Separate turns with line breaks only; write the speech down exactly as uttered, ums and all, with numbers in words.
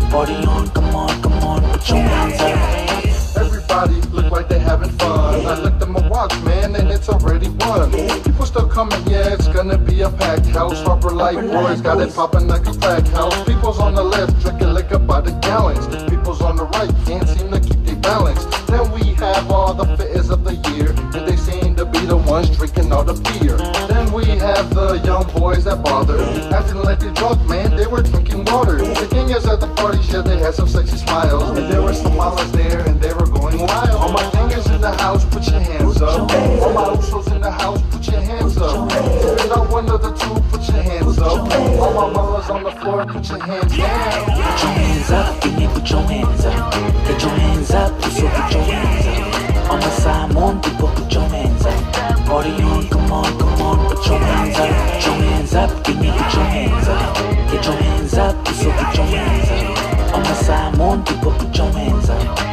Party on, come on, come on, put your hands up.
Everybody look like they having fun. I looked at my watch, man, and it's already one. People still coming, yeah, it's gonna be a packed house. Harbor Light boys got it popping like a crack house. People's on the left drinking liquor by the gallons. People's on the right can't seem to keep their balance. Then we have all the fitters of the year, and they seem to be the ones drinking all the beer. Then we have the young boys that bother, acting like they're drunk, man, they were drinking water. The gangers at the parties, yeah, they had some sexy smiles, and there were some mamas there, and they were going wild. All my gangers in the house, put your hands up. All my usos in the house, put your hands up. If you're not one of the two, put your hands up. All my mamas on the floor, put your hands down.
Put your hands up, give me put your hands up. Get your hands up, so put your hands up. On the Simon, people put your hands up. Party on, come on, come on, put your hands up. Put your hands up, give me put your hands up. Get your hands up, so put your hands up. On the Simon, people put your hands up.